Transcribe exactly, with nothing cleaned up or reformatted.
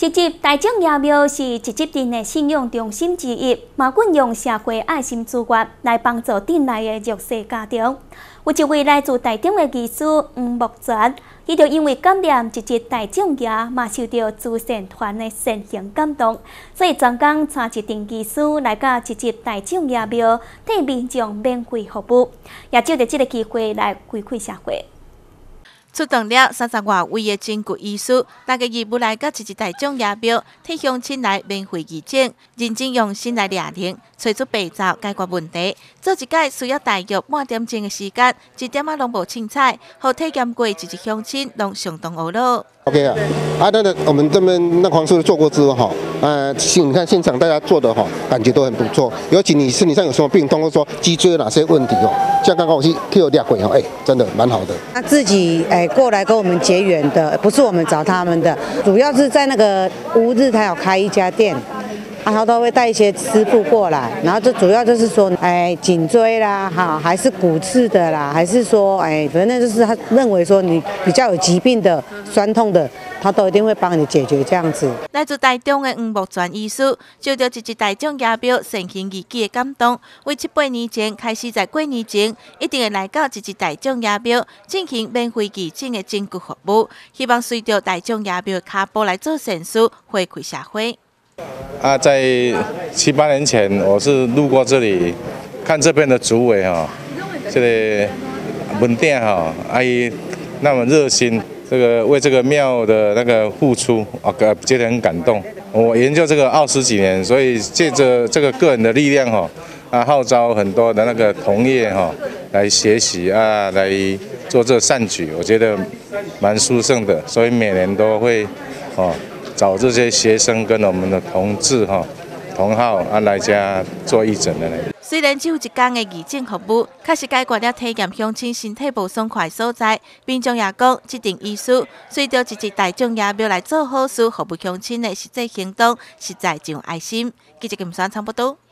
一级大众爷庙是一级镇的信用中心之一，嘛运用社会爱心资源来帮助镇内的弱势家庭。有一位来自台中的技师黄木全，伊就因为感染一级大众爷，嘛受到慈善团的善行感动，所以专工带一阵技师来到一级大众爷庙，替民众免费服务，也借着这个机会来回馈社会。 出动了三十外位的真骨医师，大家义务来到一级大众爷庙，替乡亲来免费义诊，认真用心来抓灵，找出病灶解决问题。做一届需要大约半点钟的时间，一点啊拢无凊彩，和体验过一级乡亲拢相当娱乐。 OK 啊，啊，那个我们这边那黄师傅做过之后哈，呃，现你看现场大家做的哈，感觉都很不错。尤其你身体上有什么病痛，或者说脊椎有哪些问题哦，像刚刚我去去有俩鬼哦，哎，真的蛮好的。 他自己哎过来跟我们结缘的，不是我们找他们的，主要是在那个乌日他有开一家店。 啊，他都会带一些师傅过来，然后就主要就是说，哎，颈椎啦，哈，还是骨刺的啦，还是说，哎，反正就是他认为说你比较有疾病的、酸痛的，他都一定会帮你解决这样子。 来自台中的黄木全医师，受到一级大众爷庙善行义举的感动，为七八年前开始在过年前，一定会来到一级大众爷庙进行免费义诊的真骨服务，希望随着大众爷庙的脚步来做善事，回馈社会。 啊，在七八年前，我是路过这里，看这边的主委哈，这个门店哈，阿姨那么热心，这个为这个庙的那个付出，啊，觉得很感动。我研究这个二十几年，所以借着这个个人的力量哈，啊，号召很多的那个同业哈来学习啊，来做这善举，我觉得蛮殊胜的，所以每年都会哦。 找这些学生跟我们的同志哈、同好啊来家做义诊的呢。 虽然只有一天的义诊服务，确实解决了体验乡亲身体无爽快所在。民众也讲，这阵医师随着一级大众爷庙来做好事，服务乡亲的实际行动，实在真有爱心。记者金山参报道。